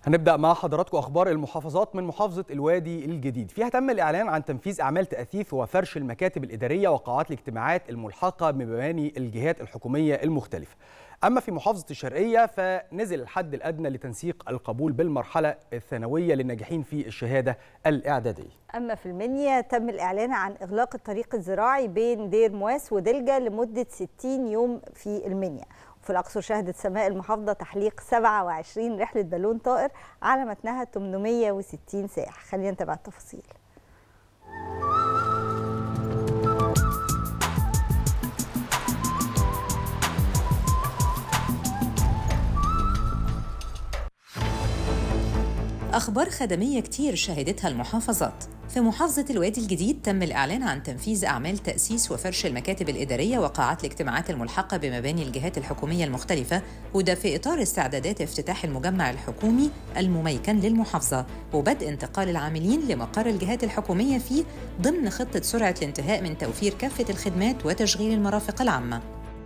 هنبدأ مع حضراتكم أخبار المحافظات من محافظة الوادي الجديد. فيها تم الإعلان عن تنفيذ أعمال تأثيث وفرش المكاتب الإدارية وقاعات الاجتماعات الملحقة بمباني الجهات الحكومية المختلفة. أما في محافظة الشرقية فنزل الحد الأدنى لتنسيق القبول بالمرحلة الثانوية للناجحين في الشهادة الإعدادية. أما في المنيا تم الإعلان عن إغلاق الطريق الزراعي بين دير مواس ودلجة لمدة 60 يوم في المنيا. في الأقصر شهدت سماء المحافظة تحليق 27 رحلة بالون طائر على متنها 860 سائح. خلينا نتابع التفاصيل. أخبار خدمية كتير شهدتها المحافظات. في محافظة الوادي الجديد تم الإعلان عن تنفيذ أعمال تأسيس وفرش المكاتب الإدارية وقاعات الاجتماعات الملحقة بمباني الجهات الحكومية المختلفة، وده في إطار استعدادات افتتاح المجمع الحكومي المميكن للمحافظة وبدء انتقال العاملين لمقر الجهات الحكومية فيه ضمن خطة سرعة الانتهاء من توفير كافة الخدمات وتشغيل المرافق العامة.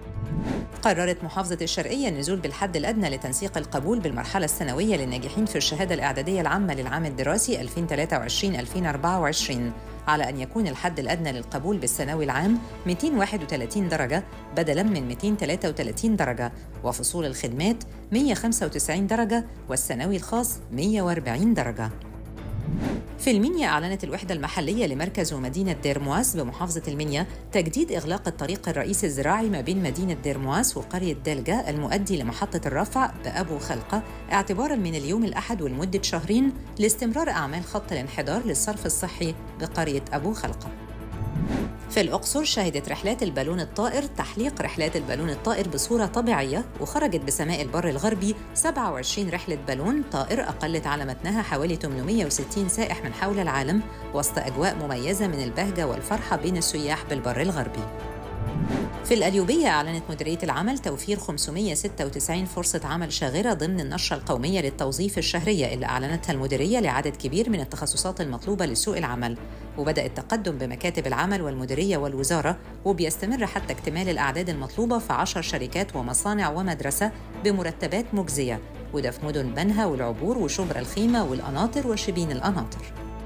قررت محافظة الشرقية النزول بالحد الأدنى لتنسيق القبول بالمرحلة الثانوية للناجحين في الشهادة الإعدادية العامة للعام الدراسي 2023-2024 على أن يكون الحد الأدنى للقبول بالثانوي العام 231 درجة بدلاً من 233 درجة، وفصول الخدمات 195 درجة والثانوي الخاص 140 درجة. في المنيا أعلنت الوحدة المحلية لمركز ومدينة دير مواس بمحافظة المنيا تجديد إغلاق الطريق الرئيسي الزراعي ما بين مدينة دير مواس وقرية دلجة المؤدي لمحطة الرفع بأبو خلقة اعتباراً من اليوم الأحد ولمدة شهرين لاستمرار أعمال خط الانحدار للصرف الصحي بقرية أبو خلقة. في الأقصر شهدت رحلات البالون الطائر تحليق رحلات البالون الطائر بصورة طبيعية، وخرجت بسماء البر الغربي 27 رحلة بالون طائر أقلت على متنها حوالي 860 سائح من حول العالم وسط أجواء مميزة من البهجة والفرحة بين السياح بالبر الغربي. في القليوبية أعلنت مديرية العمل توفير 596 فرصة عمل شاغرة ضمن النشرة القومية للتوظيف الشهرية اللي أعلنتها المديرية لعدد كبير من التخصصات المطلوبة لسوق العمل، وبدأ التقدم بمكاتب العمل والمديرية والوزارة، وبيستمر حتى اكتمال الأعداد المطلوبة في 10 شركات ومصانع ومدرسة بمرتبات مجزية، وده في مدن بنها والعبور وشبرا الخيمة والقناطر وشبين القناطر.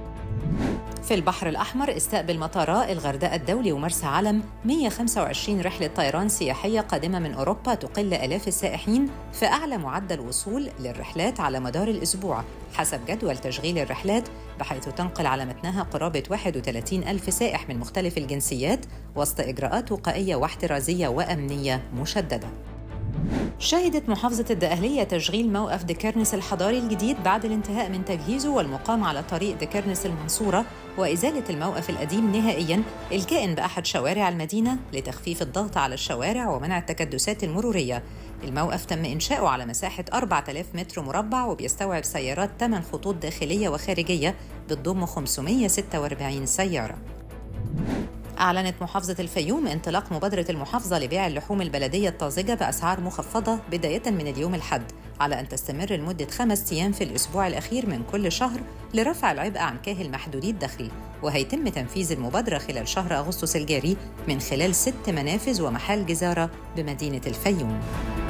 في البحر الأحمر استقبل مطارا الغردقة الدولي ومرسى علم 125 رحلة طيران سياحية قادمة من أوروبا تقل آلاف السائحين في أعلى معدل وصول للرحلات على مدار الأسبوع حسب جدول تشغيل الرحلات، بحيث تنقل على متنها قرابة 31 ألف سائح من مختلف الجنسيات وسط إجراءات وقائية واحترازية وأمنية مشددة. شهدت محافظة الدقهلية تشغيل موقف دكرنس الحضاري الجديد بعد الانتهاء من تجهيزه والمقام على طريق دكرنس المنصورة وإزالة الموقف القديم نهائياً الكائن بأحد شوارع المدينة لتخفيف الضغط على الشوارع ومنع التكدسات المرورية. الموقف تم إنشاؤه على مساحة 4000 متر مربع وبيستوعب سيارات 8 خطوط داخلية وخارجية بتضم 546 سيارة. أعلنت محافظة الفيوم انطلاق مبادرة المحافظة لبيع اللحوم البلدية الطازجة بأسعار مخفضة بداية من اليوم الأحد، على أن تستمر لمدة 5 أيام في الأسبوع الأخير من كل شهر لرفع العبء عن كاهل محدودي الدخل، وهيتم تنفيذ المبادرة خلال شهر أغسطس الجاري من خلال 6 منافذ ومحال جزارة بمدينة الفيوم.